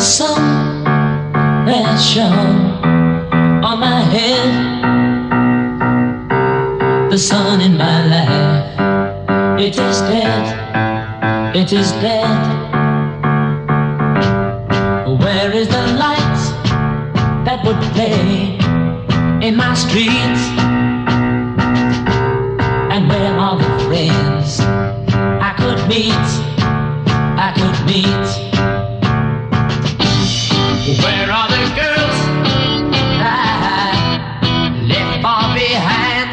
sun that shone on my head, the sun in my life, it is dead, it is dead. Where is the light that would play in my streets? And where are the friends I could meet, I could meet? Where are the girls I left far behind?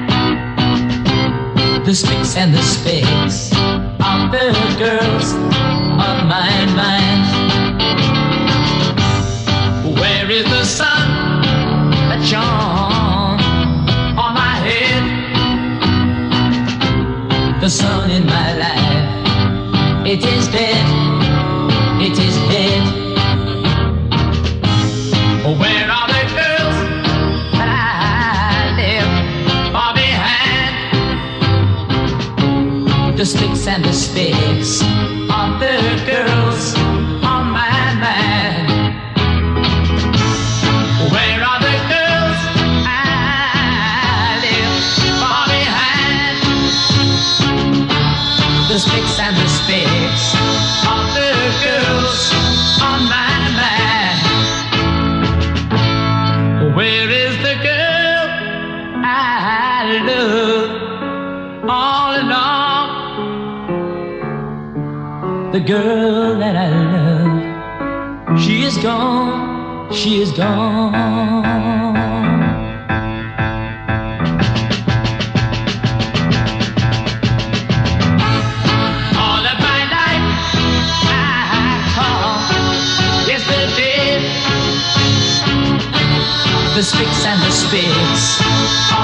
The speaks and the speaks of the girls of my mind. Where is the sun that shone on my head? The sun in my life, it is dead, it is dead. Where are the girls that I left far behind? The sticks and the sticks of the girls on my mind. Where are the girls I left far behind? The sticks and the sticks of the girls on my mind. Where is the girl I love all along? The girl that I love, she is gone, she is gone. All of my life I call yesterday. The sticks and the spits